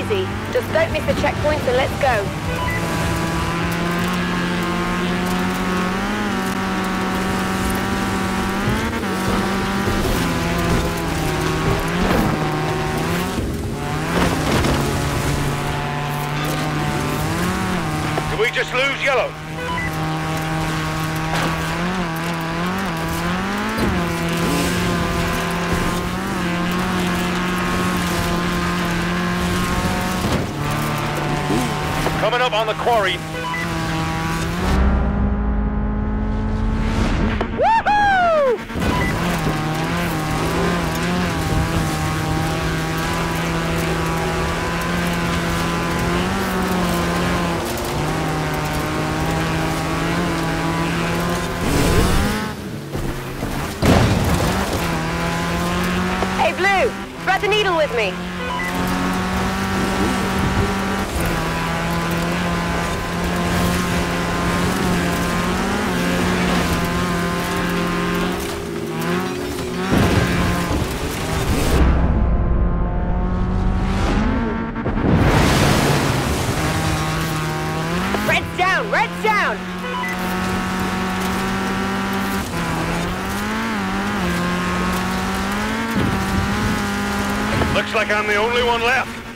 easy. Just don't miss the checkpoints and let's go. Did we just lose yellow? Coming up on the quarry. Woohoo! Hey, Blue, thread the needle with me. Red's down! Looks like I'm the only one left.